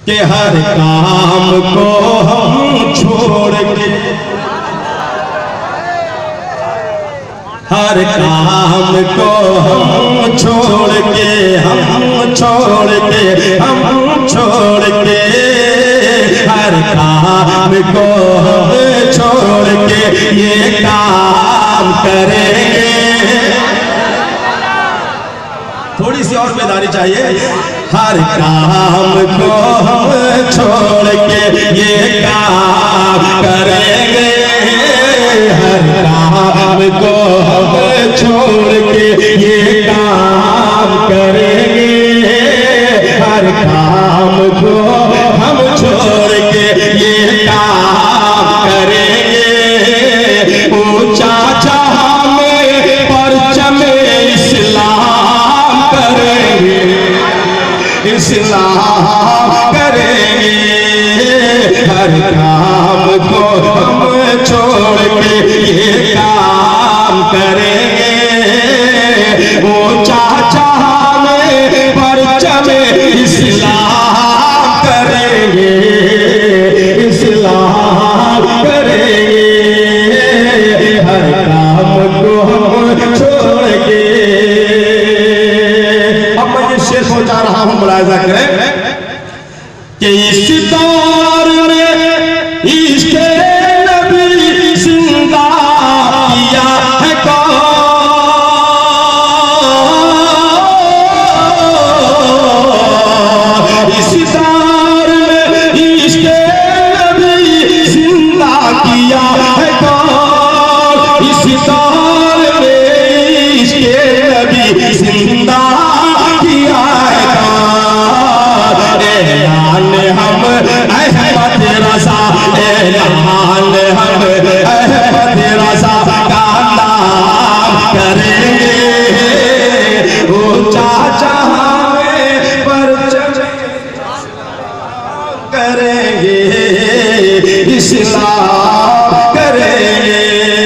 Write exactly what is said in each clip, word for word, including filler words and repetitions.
कि हर काम को हम छोड़ के, हर काम को हम छोड़ के, हम छोड़ के, हम छोड़ के, हर काम को हम छोड़ के ये काम करेंगे। थोड़ी सी और बेदारी चाहिए। हर काम को हम छोड़ के ये काम करेंगे, हर काम को हम छोड़ के ये काम करेंगे, हर काम को हम छोड़ के ये काम करेंगे। ऊंचा जहां में परचम इस्लाम करेंगे, इस्लाम करेंगे, हर काम को हम छोड़ के ये काम करेंगे। ऊंचा जहां में परचम इस्लाम करेंगे, इस्लाम करेंगे, हर काम को हम छोड़ के। अब मैं ये शेर पहुंचा रहा हूं, मुलाहिजा करें कि इस दौर में इसके नबी जिंदा किया है कौन, इस दौर में इसके नबी जिंदा किया है कौन, इस दौर में इसके नबी जिंदा किया है कौन। ऐलान हम अहमद रज़ा, ऐलान हम अहमद रज़ा का नाम करेंगे। ऊंचा जहां में परचम करेंगे, इस्लाम करेंगे।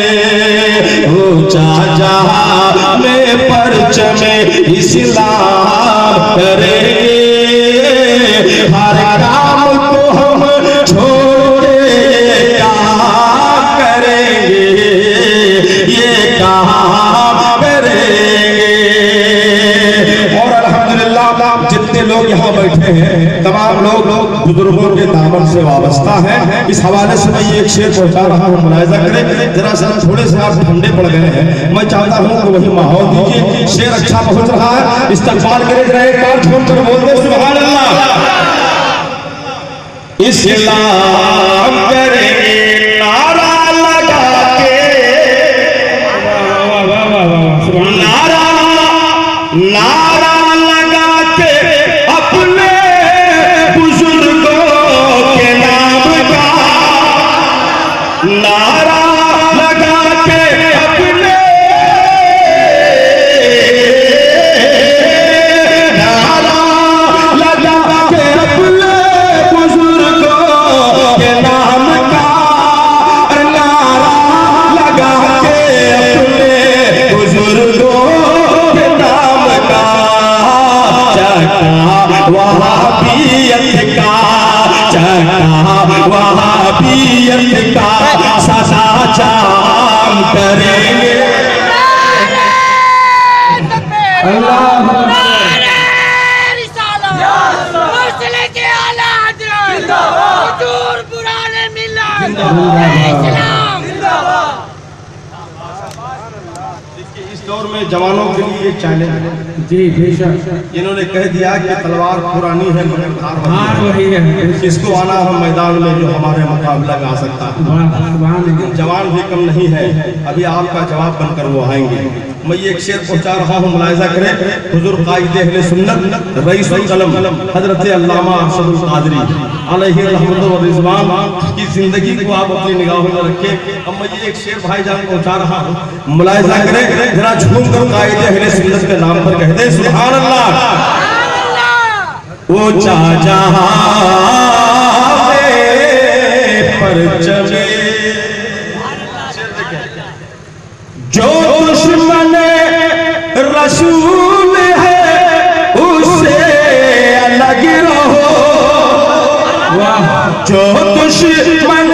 ऊंचा जहां में परचम इस्लाम करेंगे, हर काम को हम छोड़े काम करेंगे, ये काम करेंगे। और अल्हम्दुलिल्लाह जितने लोग यहाँ बैठे हैं तमाम लोग बुजुर्गों के दामन से वाबस्ता हैं। इस हवाले से मैं ये एक शेर पहुंचा रहा हूँ, मुलाहिजा करें। जरा सा थोड़े से आप ठंडे पड़ गए हैं, मैं चाहता हूँ कि वही माहौल दीजिए। शेर अच्छा पहुंच रहा है, इस्तकबाल करे जरा एक बार छोड़ कर बोल दे सुभान अल्लाह। इस्लाम करेंगे नारा लगा के, नारा नारा लगा के अपने बुजुर्गों के नाम का, नारा लगा के अपने, नारा लगा के अपने बुजुर्गों के नाम का, नारा लगा के अपने बुजुर्गों के नाम का। चका वहाबियत का, चका वहाबियत का सदा जाम करेंगे। इस दौर में जवानों के लिए एक चैलेंज है जी बेशक। इन्होंने कह दिया कि तलवार पुरानी है मगर हार वही है, किसको आना है मैदान में जो हमारे मुकाबला में आ सकता है। लेकिन जवान भी कम नहीं है, अभी आपका जवाब बनकर वो आएंगे। मैं ये एक शेर पहुंचा रहा हूँ, मुलाहिजा करें। हुजूर कायद अहले सुन्नत रईसुल कलम हजरत अल्लामा अरशदुल कादरी अलैहि रहमत व रिज़वान की जिंदगी को आप अपनी निगाहों में रखें। अब मैं ये एक शेर भाईजान पहुंचा रहा हूँ, मुलाहिजा करें जरा झूम कर कायद अहले सुन्नत के नाम पर कह दे सुभान अल्लाह। ऊंचा जहां परचम जो दुश्मन रसूल है उससे अलग रहो, जो दुश्मन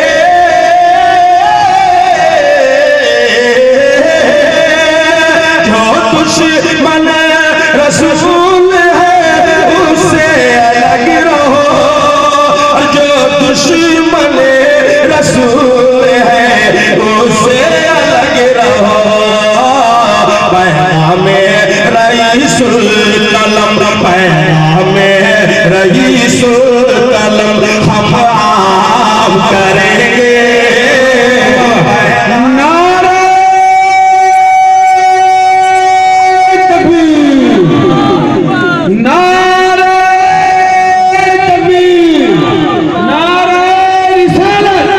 जो दुश्मन रसूल है उससे अलग रहो, जो दुश्मन रसूल है उससे अलग रहो। पैगामे रईसुल कलम, पैगामे रईसुल कलम हम आम करेंगे। नारे तकबीर, नारे तकबीर, नारे रिसालत।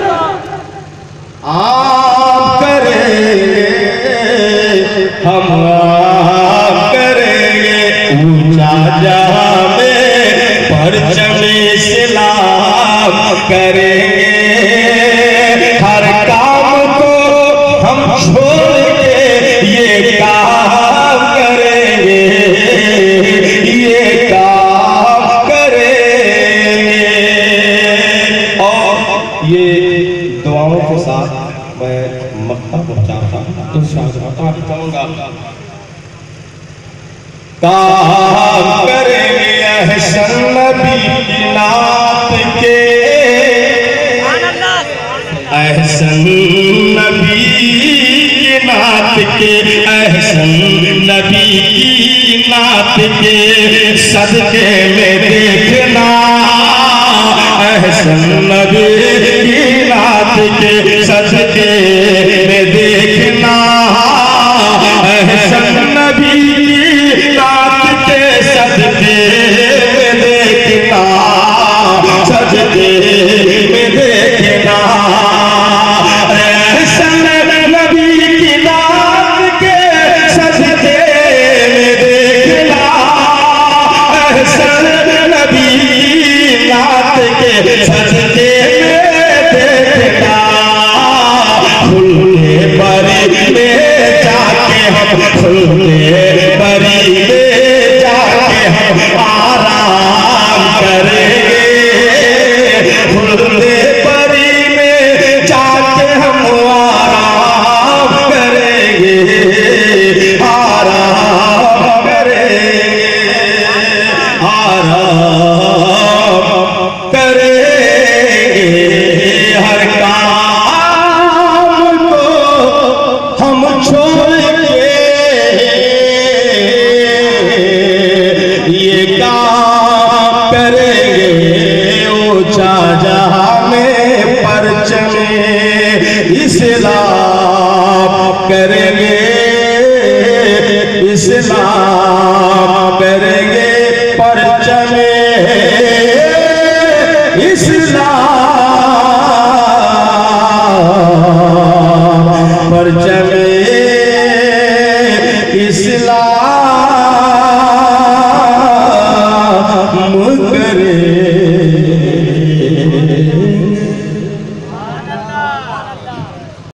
आप करेंगे हम आप करेंगे, ऊंचा जामे परचम इस्लाम करेंगे। हर काम को हम छोड़ के ये काम करेंगे, ये काम करेंगे। और ये दुआओं के साथ मैं मक्का पहुंचा था चाहूंगा। काम करेंगे अहसन नबी की नात के, अहसन नबी की नात के, अहसन नबी की नात के सदके में देखना, अहसन नबी की नात के सदके में देखना, अहसन नबी की नात के सदके में देखना, सदके में देखना। अहसन नबी की नात के सदके में देखना, अहसन नबी की नात के सदके में देखना। खुले बरी में जाके हम, खुले बरी में जाके हम आराम करेंगे, खुले बरी में जाके हम आराम करेंगे, आराम करेंगे, आराम करेंगे। हर काम को हम छोड़ के ये काम करेंगे, ऊंचा जहां में परचम इस्लाम करेंगे, इस्लाम करेंगे परचम